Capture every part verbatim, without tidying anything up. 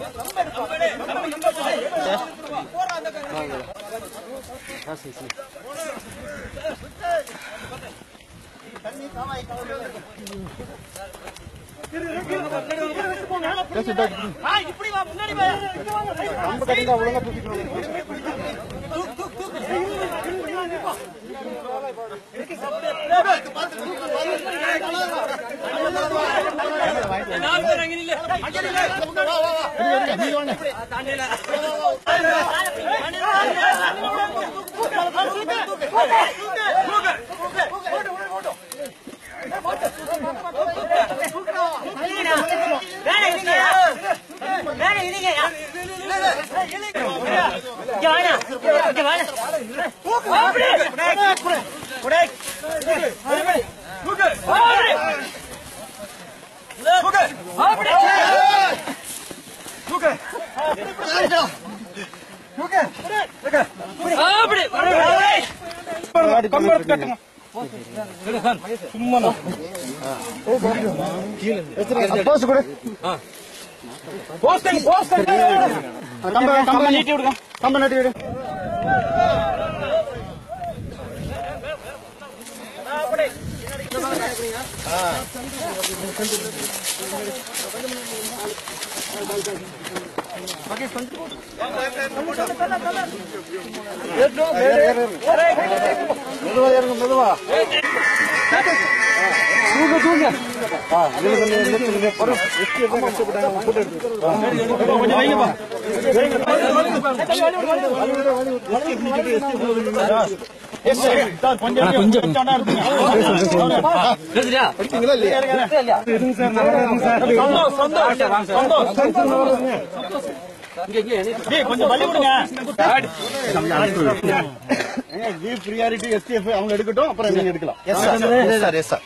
priority S T F அவங்க எடுக்கட்டும் அப்புறம் நீங்க எடுக்கலாம். Yes sir yes sir yes sir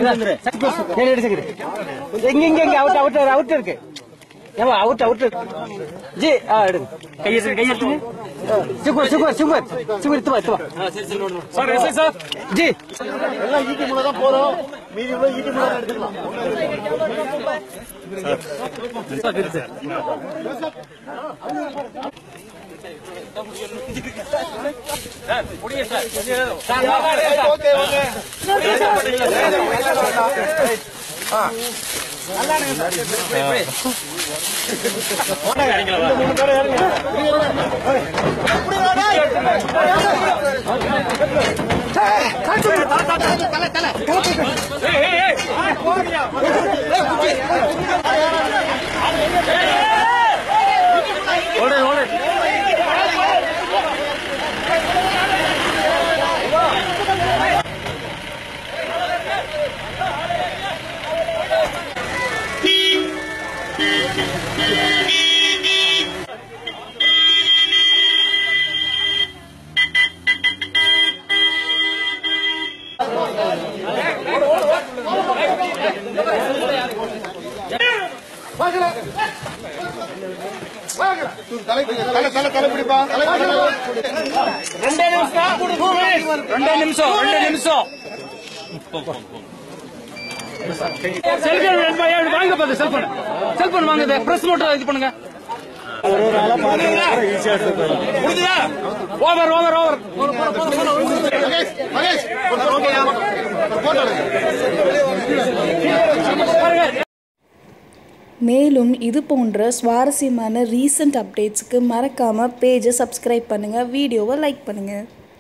கேளு எடுத்துக்கிற எங்க எங்க எங்க அவுட் அவுட் அவுட் இருக்கு ஏவா அவுட் அவுட் ஜி ஆ எடுங்க கை எடுத்து கை எடுத்து சூப்பர் சூப்பர் சூப்பர் சூப்பர் துவா துவா சரி சரி நோடு சார் எஸ் சார் ஜி எல்லாம் ஈட்டி முள்ள தான் போறோம் மீதி உள்ள ஈட்டி முள்ள எடுத்துக்கலாம் சார் சரி சார் சார் புடிங்க சார் சார் ஓகே ஓகே ஆ நல்லா இருங்க சார் போடா அடிங்களா மூணு பேர் ஏறுங்க புடி வாடா காட்டு தல தல ஏய் ஏய் ஏய் போறியா ஏய் குச்சி ஓடு ஓடு ரெண்டே நிமிஷம் ரெண்டே நிமிஷம் ரெண்டே நிமிஷம் செல்போன் வாங்க பாத்து செல்போன் செல்போன் வாங்க பிரஸ் மட்டும் இது பண்ணுங்க ஓவர் ஓவர் ஓவர் மேலும் இது போன்ற சுவாரஸ்யமான ரீசன்ட் அப்டேட்ஸ்க்கு மறக்காமல் பேஜை சப்ஸ்கிரைப் பண்ணுங்கள், வீடியோவை லைக் பண்ணுங்கள்.